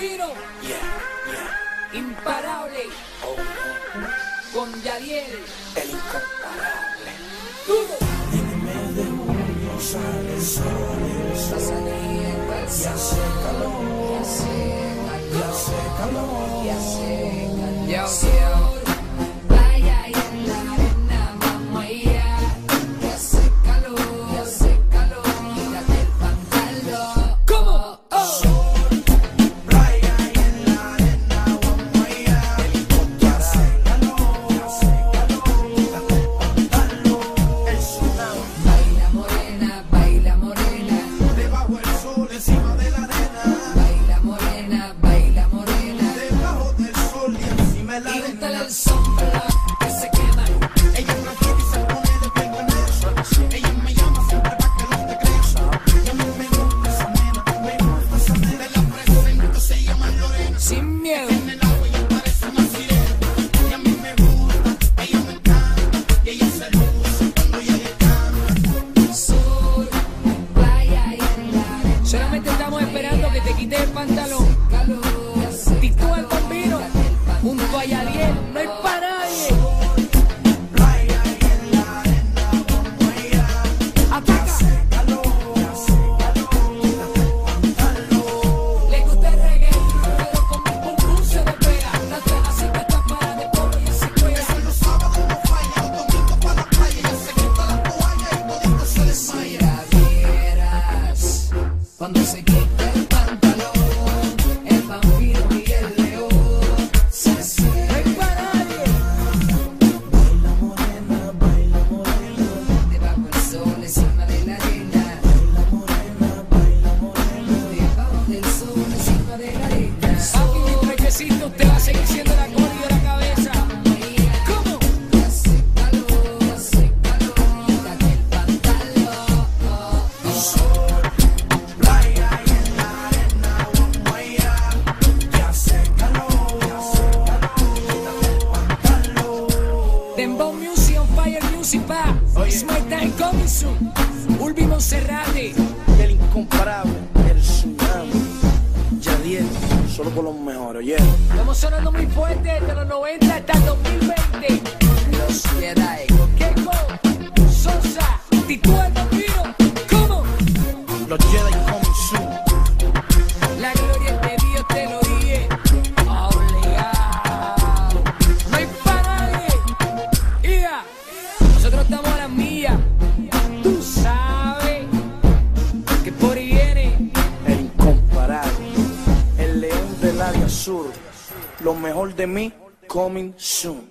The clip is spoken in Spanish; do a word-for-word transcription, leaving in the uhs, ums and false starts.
Bambino, Yeah, yeah. imparable, Oh, no. con Yadiel, El incomparable. duro. En el mes de junio sale el sol, el sol. Pasaría el Y pasado, hace calor, y hace y hace calor, y hace calor. Yo, Sol, playa y en la arena vamos allá. Y hace calor, y hace calor. Quítate el pantalón. ¿Cómo? Oh. playa y en la arena vamos allá. El incomparable. Y hace calor, y hace calor, el tsunami. Baila morena, baila morena. Debajo el sol, encima de la arena. Baila morena, baila morena. Debajo del sol y encima de la Y úntale arena. el sombra que se quema. Ella es tranquila y se pone de pie con eso. Ella me llama siempre pa' que no te creas. Y a mí me gusta esa nena, me gusta esa nena. La presento, se llama Lorena. Sin miedo. En el agua ella parece una sirena. Y a mí me gusta, ella me encanta. Y ella se luce cuando ella canta. Sol, playa y en la arena. Solamente estamos esperando que te quites el pantalón. Titúa el Bambino, junto a Yadiel, no hay para nadie. Playa y en la arena vamos allá. Ataca. Calor, hace calor, hace calor. Le gusta el reggae, pero con mi pum pum se despega. La traja así que está para de polvo y se juega. Los sábados no falla, los domingos para la playa. Ella se quita la toalla y todito se desmaya. Si la vieras, cuando se quita el pantalón, el vampiro y el león se cierran. No hay para nadie. Baila morena, baila morena. Debajo del sol, encima de la arena. Baila morena, baila morena. Debajo del sol, encima de la arena. Aquí mi trequecito, usted va a seguir siendo la cola y la cabeza. ¿Cómo? Hace calor, hace calor. Quítate el pantalón. Playa y en la arena vamos allá. Que hace calor, que hace calor. Quítate el pantalón. Dembow Music on Fire Music pa. It's my time coming soon. Ulvi Monserrate. Y el incomparable, el tsunami. Yadiel, solo con los mejores, oye. Estamos sonando muy fuerte desde los noventa hasta el dos mil veinte. Los Jedi. Keiko, Sosa, Titúa el Bambino. ¿Cómo? Los Jedi coming soon. La gloria de Dios te lo dije. Obligado. No hay para nadie. Ia. Nosotros estamos a la mía. Tú sabes que por ahí viene. El incomparable, el león del área sur. Lo mejor de mí, coming soon.